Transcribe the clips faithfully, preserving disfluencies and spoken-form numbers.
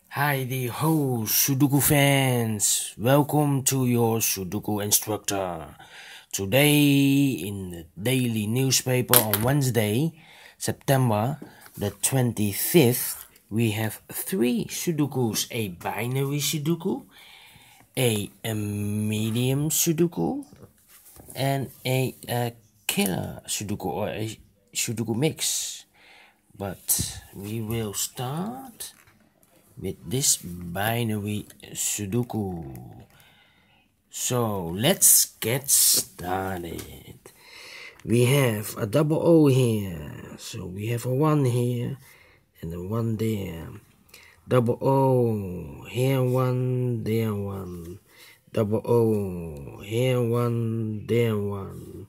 Hi the whole Sudoku fans, welcome to your Sudoku instructor. Today in the daily newspaper on Wednesday, September the twenty-fifth, we have three Sudokus, a binary Sudoku, a, a medium Sudoku, and a, a killer Sudoku or a Sudoku mix. But we will start with this binary Sudoku. So let's get started. We have a double O here, so we have a one here and a one there. Double O, here one, there one. Double O, here one, there one.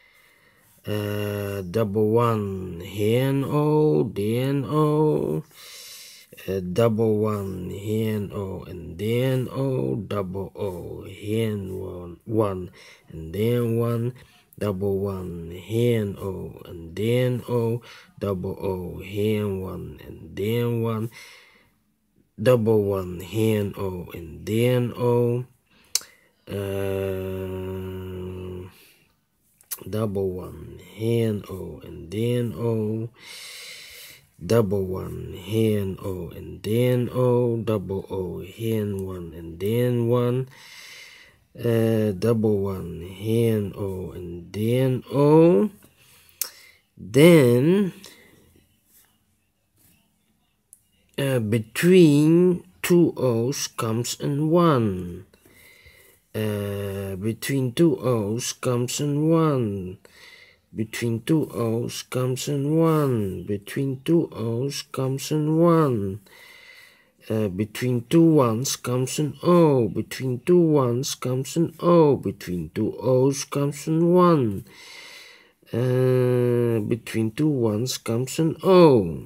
Uh, double one, here an O, there an O. Uh, double one, here and O, and then O, double O, here and one, one, and then one, double one, here and O, and then O, double O, here and one, and then one, double one, here and O, and then O, uh, double one, here and O, and then O, double one, here and O, and then O, double O, here and one, and then one, uh, double one, here and O, and then O, then uh, between two O's comes an one, uh, between two O's comes an one, between two O's comes an one, between two O's comes an one, uh, between two ones comes an O, between two ones comes an O, between two O's comes an one, uh, between two ones comes an O.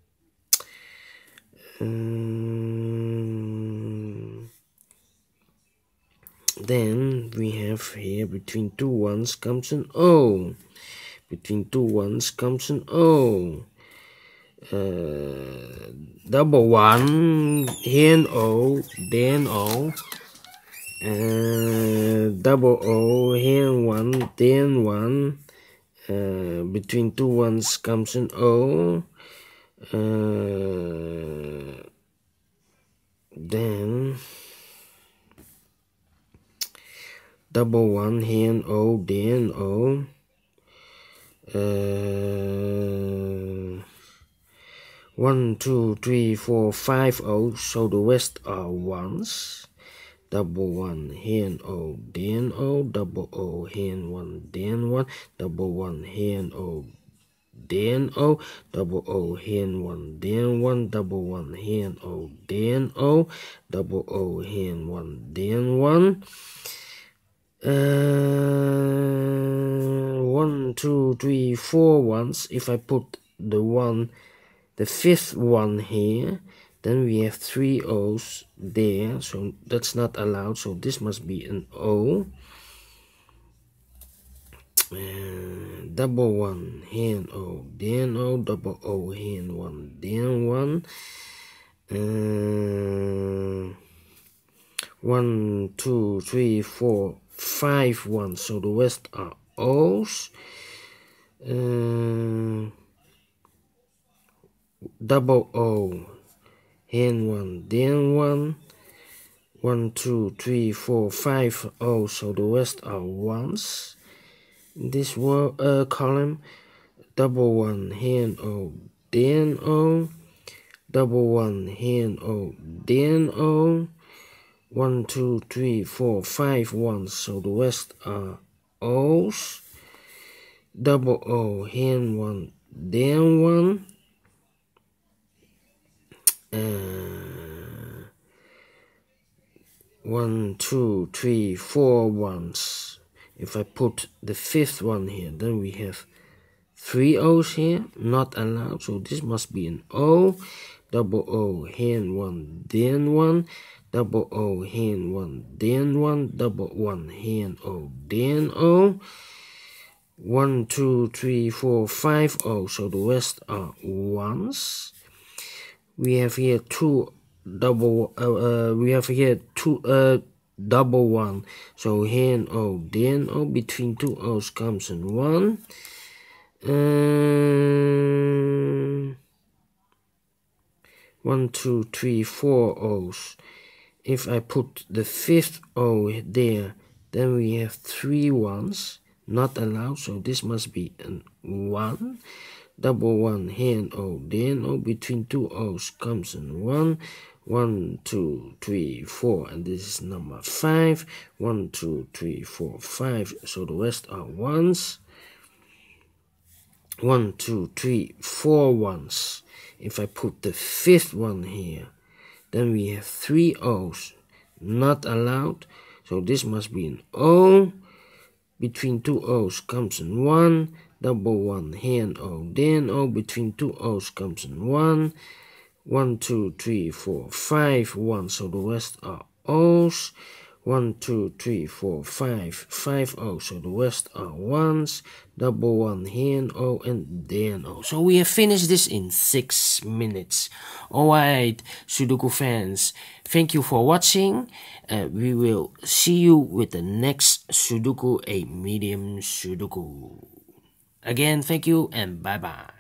Um, then we have here between two ones comes an O. Between two ones comes an O. Uh, double one, here an O, then O. Uh, double O, here and one, then one. Uh, between two ones comes an O. Uh, then double one, here and O, then O. Uh, one, two, three, four, five O's, so the rest are ones. Double one, here and O, then O, double O, here and one, then one, double one, here and O, then O, double O, here and one, then one, double one, here and O, then O, double O, here and one, then one. Uh, one, two, three, four ones. If I put the one, the fifth one here, then we have three O's there, so that's not allowed, so this must be an O. Uh, double one, here and O, then O, double O, here and one, then one. Uh, one, two, three, four, five ones, so the rest are O's. Uh, double O, here and one, then one. One, two, three, four, five O's, so the rest are ones. In this uh, column, double one, here and O, then O. Double one, here and O, then O. One, two, three, four, five ones, so the rest are O's. Double O, here and one, then one. Uh, one, two, three, four ones. If I put the fifth one here, then we have three O's here, not allowed, so this must be an O. Double O, here and one, then one. Double O, here and one, then one. Double one, here and O, then O. One, two, three, four, five O's, so the rest are ones. We have here two double, uh, uh, we have here two, uh, double one. So here and O, then O, between two O's comes in one. Uh, one, two, three, four O's. If I put the fifth O there, then we have three ones, not allowed, so this must be an one. Double one, here and O, then O, between two O's comes in one. One, two, three, four, and this is number five. One, two, three, four, five, so the rest are ones. One, two, three, four ones. If I put the fifth one here, then we have three O's, not allowed, so this must be an O. Between two O's comes in one. Double one, here and O, then O, between two O's comes in one. One, two, three, four, five, one, so the rest are O's. One, two, three, four, five, five O's, so the rest are ones. Double one, here and O, and then O. So we have finished this in six minutes. Alright, Sudoku fans, thank you for watching. Uh, we will see you with the next Sudoku, a medium Sudoku. Again, thank you and bye bye.